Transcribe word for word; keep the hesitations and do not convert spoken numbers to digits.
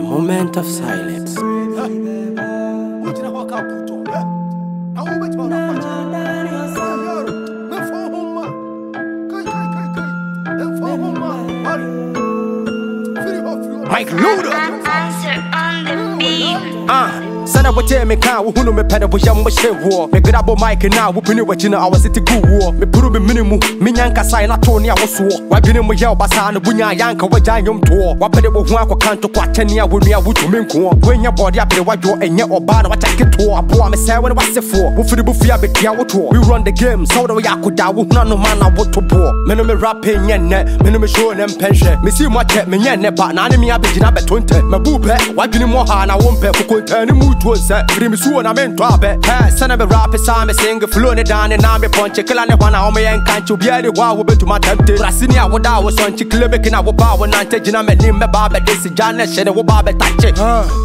moment of silence. Mike Luda. Ah. Sana wote me kan wo hunu me pede wo yam wo hyewo me grabo mic na wo pini wachina I was city guwo me puru me minimu me nyanka sai na to ne awoso wa dwene mo ye obasa na bunya yanka wa janyom to wa pede wo hu akokanto kwa tane a wo nua wo tumi nko wenya body apede wadwo enye oba na wa take to apo me say wo ne wasefo wo firi bu fia betia wo to we run the game so da wo yakoda wo huna no man na wo to bo me no me rap enye ne me no me show ne mpenhwe me si mo che me nye ne ba na ne me abegina betonte me bu pe wa dwene mo ha na wo mpe kokota ne mu to say brim suo na men to abe eh sana be rap sa me sing flow ne down na me punch kila ne wana o me en kanchu bia de wa wo betu matante brasini a wo da wo son chi klebe kina wo ba wo na nte gina me nim me ba be desi jana shede wo ba be tache